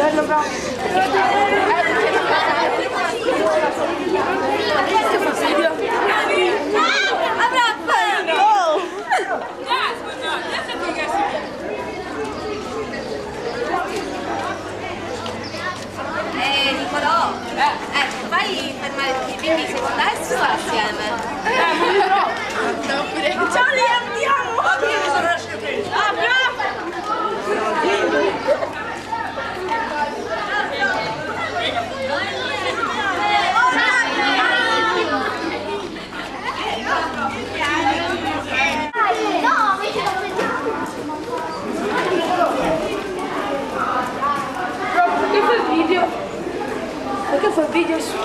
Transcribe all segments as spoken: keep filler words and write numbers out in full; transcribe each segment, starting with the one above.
bello proprio. Questo fa video. Eh, Nicolò, eh, fai fermare tutti i bimbi secondo adesso assieme. Eh, non li trovo. Ciao, li andiamo! Ah, bravo! Perché fai il video? Perché fai il video su?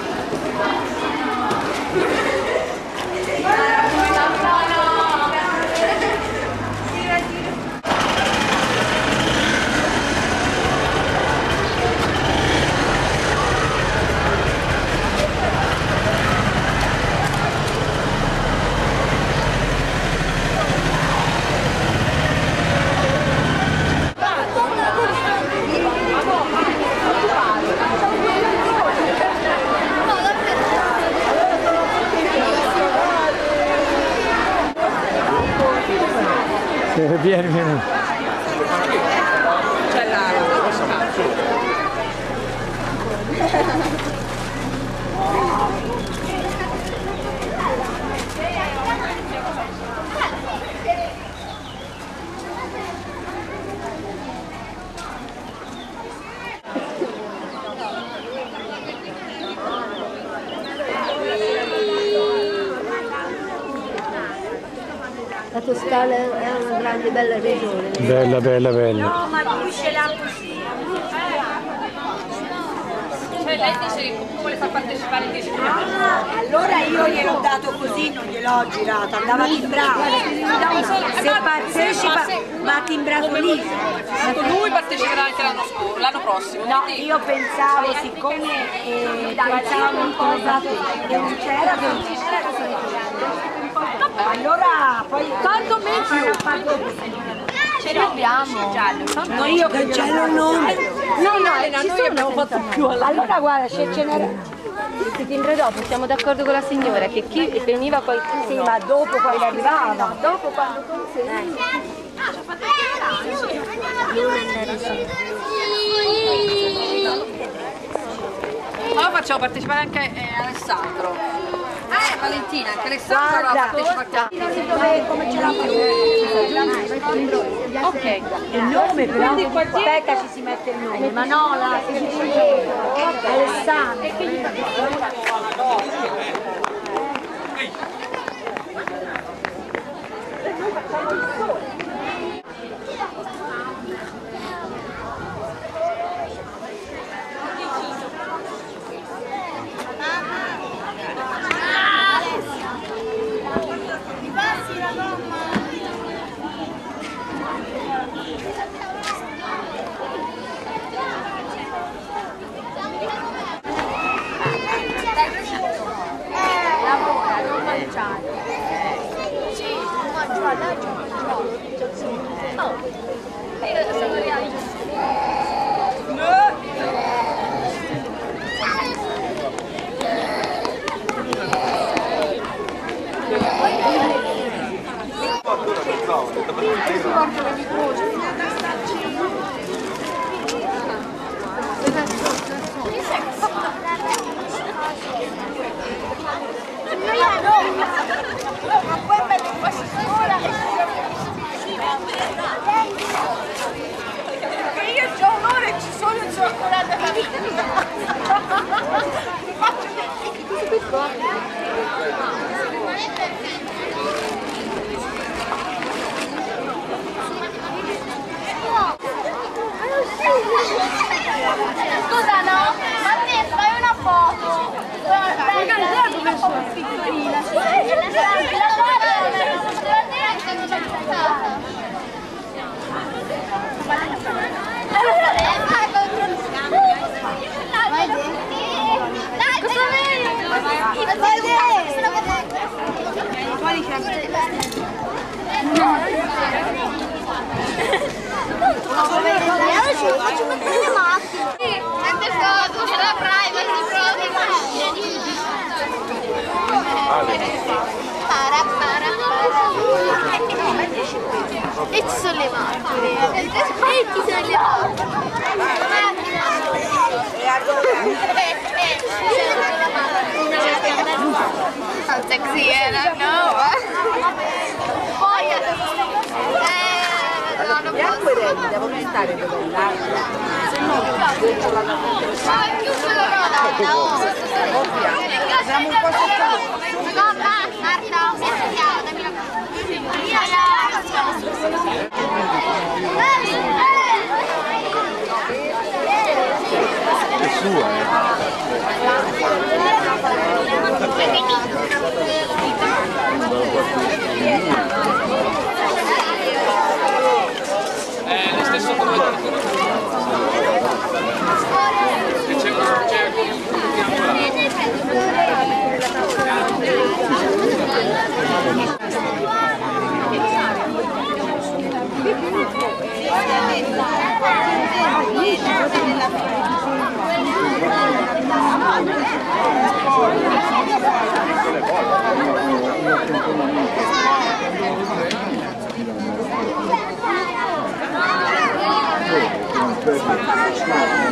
Vieni, vieni. C'è l'aria. La Toscana è una grande bella regione. Bella, bella, bella. No, ma lui ce l'ha così. Cioè lei dice che comunque vuole far partecipare i dieci minuti. Allora io gliel'ho dato così, non gliel'ho girato, andava timbrato. Se partecipa va timbrato lì. Lui parteciperà anche l'anno scorso, l'anno prossimo. No, quindi... io pensavo, siccome eh, pensavo una cosa che non c'era, che non c'era, allora poi tanto Ce l'abbiamo. no, io cancello il nome. No, no, noi abbiamo fatto più alla Allora guarda, se ce n'era. Si timbra dopo, siamo d'accordo con la signora che chi veniva qualcuno. Sì, ma dopo quando arrivava. Dopo quando consegni. Allora facciamo partecipare anche eh, Alessandro. Eh, Valentina, anche Alessandro Guarda, allora partecipa. Dove, come ce l'ha fatto? Ok. Il nome però, aspetta ci si mette il nome, ma no, la Alessandro. Io c'ho un'ora e ci sono il cioccolato alla vita. Scusa, no? Ma te fai una foto. Magari là dove sono piccolina. Faccio mettere le macchine. E ci sono le macchine. E ci sono le macchine. How sexy era, no? Poi eh, no, non posso. Devo stare dove l'altro. Ma è più quello no, siamo un po' sotto. No, ma Marta, sentiamo, dammi la È sua, eh. È lo stesso come c'è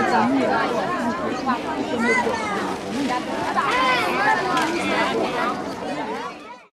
Thank you.